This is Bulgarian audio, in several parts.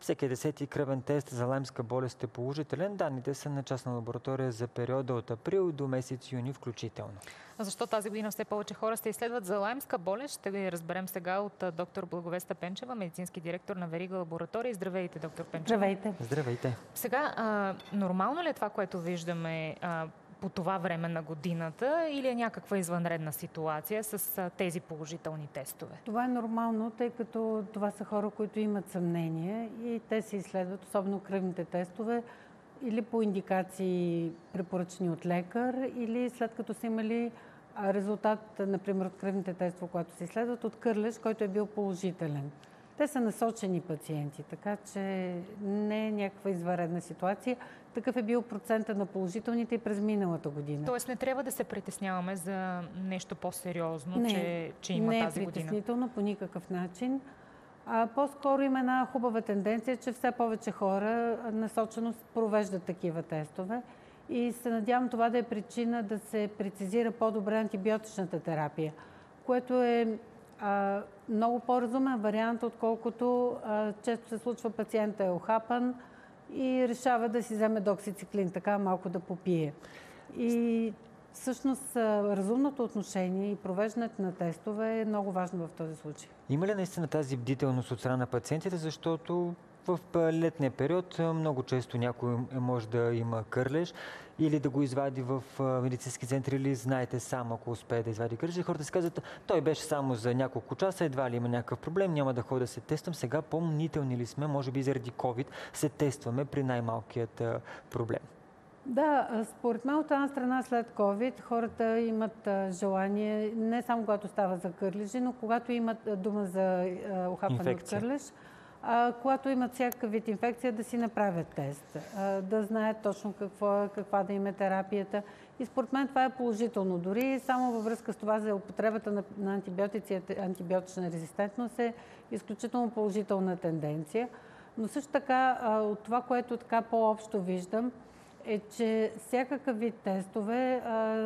Всеки 10-ти кръвен тест за лаймска болест е положителен. Данните са на частна лаборатория за периода от април до месец юни включително. Защо тази година все повече хора се изследват за лаймска болест? Ще го разберем сега от доктор Благовеста Пенчева, медицински директор на Верига лаборатория. Здравейте, доктор Пенчева. Здравейте. Здравейте. Сега, нормално ли е това, което виждаме по това време на годината, или е някаква извънредна ситуация с тези положителни тестове? Това е нормално, тъй като това са хора, които имат съмнение и те се изследват, особено кръвните тестове, или по индикации препоръчени от лекар, или след като са имали резултат, например, от кръвните тестове, когато се изследват, от кърлеж, който е бил положителен. Те са насочени пациенти, така че не е някаква извънредна ситуация. Такъв е бил процента на положителните и през миналата година. Тоест не трябва да се притесняваме за нещо по-сериозно, че има тази година? Не е притеснително по никакъв начин. По-скоро има една хубава тенденция, че все повече хора насочено провеждат такива тестове. И се надявам това да е причина да се прецизира по-добре антибиотичната терапия, което е много по-разумен вариант, отколкото често се случва пациента е охапан и решава да си вземе доксициклин, така малко да попие. И всъщност разумното отношение и провеждането на тестове е много важно в този случай. Има ли наистина тази бдителност от страна на пациентите, защото в летния период много често някой може да има кърлеж или да го извади в медицински център, или знаете сам, ако успее да извади кърлеж. Хората си казват, той беше само за няколко часа, едва ли има някакъв проблем, няма да ходя да се тествам. Сега по-мнителни ли сме, може би заради COVID се тестваме при най-малкият проблем? Да, според мен от една страна след COVID хората имат желание, не само когато става за кърлежи, но когато имат дума за охапане от кърлеж, когато имат всякакъв вид инфекция, да си направят тест, да знаят точно каква да им е терапията. И според мен това е положително. Дори само във връзка с това за употребата на антибиотици, антибиотична резистентност е изключително положителна тенденция. Но също така от това, което така по-общо виждам, е, че всякакъв вид тестове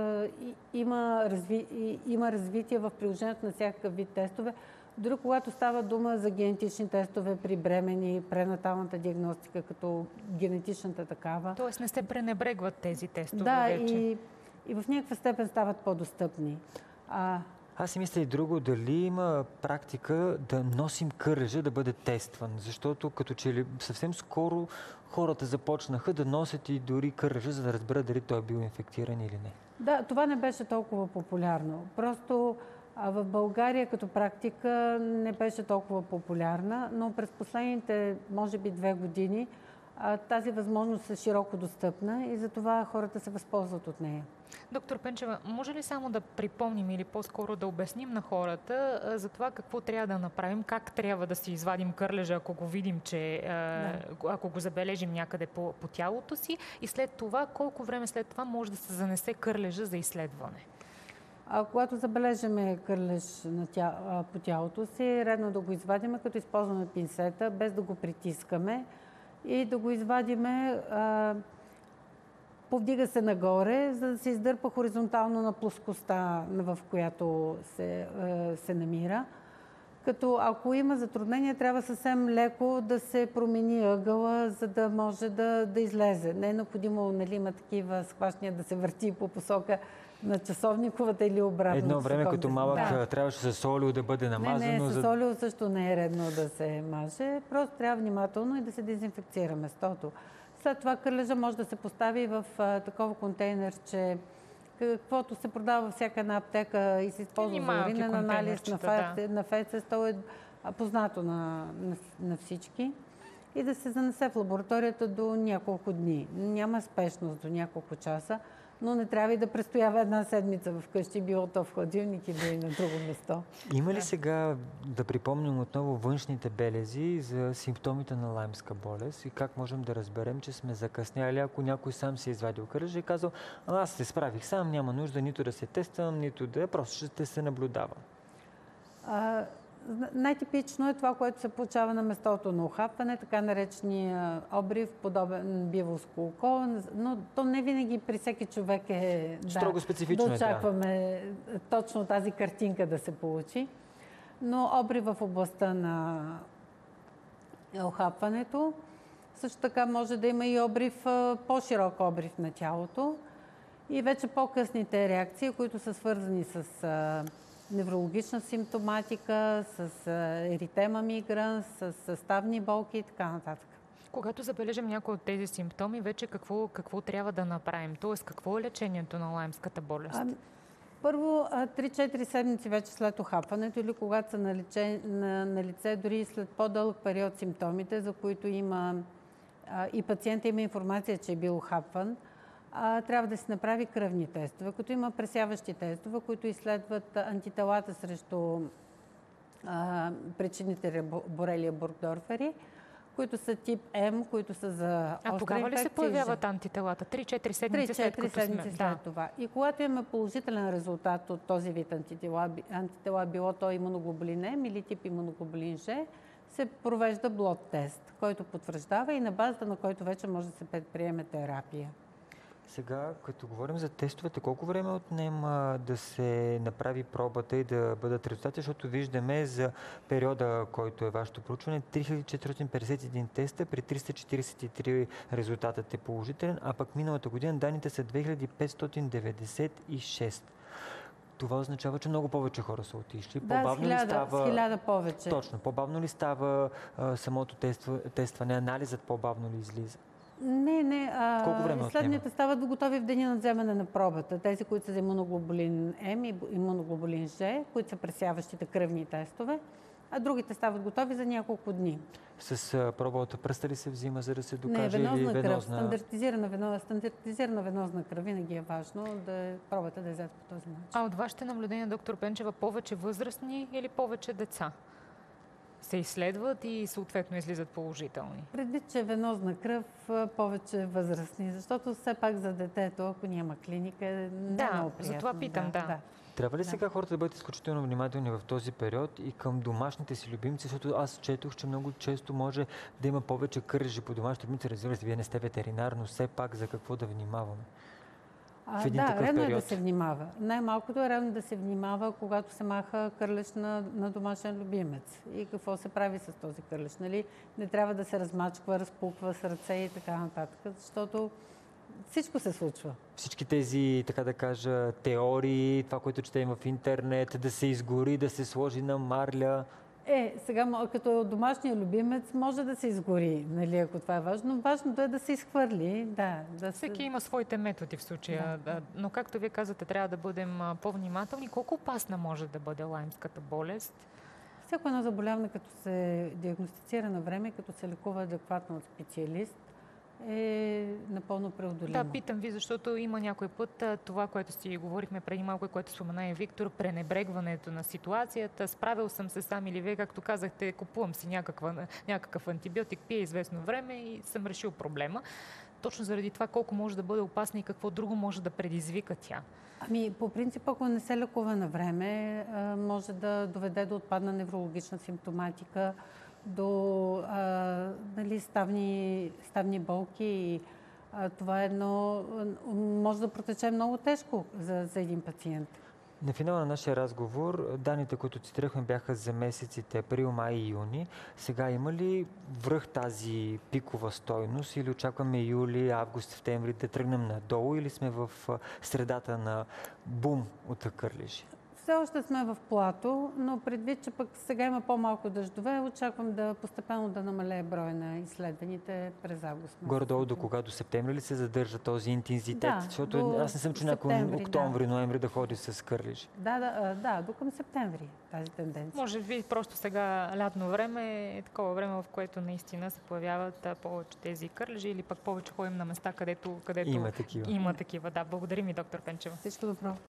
има развитие в приложението на всякакъв вид тестове. Дори когато става дума за генетични тестове при бремени, пренаталната диагностика, като генетичната такава. Тоест не се пренебрегват тези тестове вече? Да, и в някаква степен стават по-достъпни. Аз си мисля и друго, дали има практика да носим кърлежа да бъде тестван, защото като че ли съвсем скоро хората започнаха да носят и дори кърлежа, за да разберат дали той е бил инфектиран или не. Да, това не беше толкова популярно. Просто в България като практика не беше толкова популярна, но през последните, може би, 2 години тази възможност е широко достъпна и затова хората се възползват от нея. Доктор Пенчева, може ли само да припомним или по-скоро да обясним на хората за това какво трябва да направим, как трябва да си извадим кърлежа, ако го видим, че ако го забележим някъде по тялото си, и след това, колко време след това може да се занесе кърлежа за изследване? Когато забележиме кърлеж по тялото си, е редно да го извадим, като използваме пинцета, без да го притискаме и да го извадиме. Повдига се нагоре, за да се издърпа хоризонтално на плоскостта, в която се намира. Като ако има затруднение, трябва съвсем леко да се промени ъгъла, за да може да излезе. Не е необходимо, нали, има такива схващания да се върти по посока на часовниковата или обратно. Едно време като малък трябваше с олио да бъде намазано. Не, с олио също не е редно да се маже. Просто трябва внимателно и да се дезинфекцира местото. След това кърлежа може да се постави в такова контейнер, че каквото се продава във всяка една аптека и се използва за уринен анализ на фецес, то е познато на всички. И да се занесе в лабораторията до няколко дни. Няма спешност до няколко часа, но не трябва и да престоява 1 седмица вкъщи, било то в хладилник или на друго место. Има ли сега, да припомним отново, външните белези за симптомите на лаймска болест и как можем да разберем, че сме закъсняли, ако някой сам си е извадил кърлежа и казал, аз се справих сам, няма нужда нито да се тествам, нито да просто ще се наблюдавам? Най-типично е това, което се получава на местото на охапване, така наречения обрив, подобен биволско око, но то не винаги при всеки човек е строго специфично, да очакваме точно тази картинка да се получи. Но обрив в областта охапването. Също така може да има и обрив, по-широк обрив на тялото. И вече по-късните реакции, които са свързани с неврологична симптоматика, с еритема мигранс, с съставни болки и така нататък. Когато забележим някои от тези симптоми, вече какво трябва да направим? Тоест, какво е лечението на лаймската болест? Първо, 3-4 седмици вече след охапването или когато са на лице, дори след по-дълъг период симптомите, за които има и пациента има информация, че е бил охапван, трябва да се направи кръвни тестове, като има пресяващи тестове, които изследват антителата срещу причините борелия бургдорфери, които са тип М, които са за остра инфекция. Тогава ли се появяват антителата? 3-4 седмици след като сме? След това. И когато имаме положителен резултат от този вид антитела, било то имуноглобулин М или тип имуноглобулин Ж, се провежда блод тест, който потвърждава и на базата на който вече може да се предприеме терапия. Сега, като говорим за тестовете, колко време отнема да се направи пробата и да бъдат резултати, защото виждаме за периода, който е вашето проучване, 3451 теста, при 343 резултатът е положителен, а пък миналата година данните са 2596. Това означава, че много повече хора са отишли. По-бавно ли става... с 1000 повече. Точно. По-бавно ли става самото тестване, анализът по-бавно ли излиза? Не. Колко време изследванията стават готови в деня на вземане на пробата. Тези, които са за имуноглобулин М и имуноглобулин Ж, които са пресяващите кръвни тестове, а другите стават готови за няколко дни. С проба от пръста ли се взима, за да се докаже? Не, венозна или кръв. Стандартизирана венозна кръв. Винаги е важно пробата да е взета по този начин. А от вашите наблюдения, доктор Пенчева, повече възрастни или повече деца се изследват и съответно излизат положителни? Предвид, че венозна кръв, повече възрастни, защото все пак за детето, ако няма клиника, не е много приятно. За това питам, да. Трябва ли сега хората да бъдат изключително внимателни в този период и към домашните си любимци, защото аз четох, че много често може да има повече кърлежи по домашните любимци. Разбира се, вие не сте ветеринар, но все пак за какво да внимаваме? Редно е да се внимава. Най-малкото е редно да се внимава, когато се маха кърлеж на домашен любимец. И какво се прави с този кърлеж, нали? Не трябва да се размачква, разпуква с ръце и така нататък, защото всичко се случва. Всички тези, така да кажа, теории, това, което четем в интернет, да се изгори, да се сложи на марля. Сега като домашния любимец може да се изгори, нали, ако това е важно. Важното е да се изхвърли. Всеки има своите методи в случая, но както вие казвате, трябва да бъдем по-внимателни. Колко опасна може да бъде лаймската болест? Всяко едно заболяване, като се диагностицира на време, като се лекува адекватно от специалист, е напълно преодолимо. Да, питам ви, защото има някой път това, което си говорихме преди малко и което спомена и Виктор, пренебрегването на ситуацията. Справил съм се сам или вие, както казахте, купувам си някакъв антибиотик, пия известно време и съм решил проблема. Точно заради това колко може да бъде опасна и какво друго може да предизвика тя. По принцип, ако не се лекува на време, може да доведе до отпадна неврологична симптоматика, до ставни болки. Това може да протече много тежко за един пациент. На финала на нашия разговор, данните, които цитирахме, бяха за месеците април, май и юни. Сега има ли връх тази пикова стойност или очакваме юли, август, септември да тръгнем надолу или сме в средата на бум от кърлежи? Все още сме в плато, но предвид, че пък сега има по-малко дъждове, очаквам постепенно да намалее броя на изследваните през август. Горе-долу до кога? До септември ли се задържа този интензитет? Да, защото аз не съм чул някой октомври, ноември да ходи с кърлежи. Да, до към септември тази тенденция. Може би просто сега лятно време е такова време, в което наистина се появяват повече тези кърлежи или пък повече ходим на места, където има такива. Да, благодарим ви, доктор Пенчева. Всичко добро.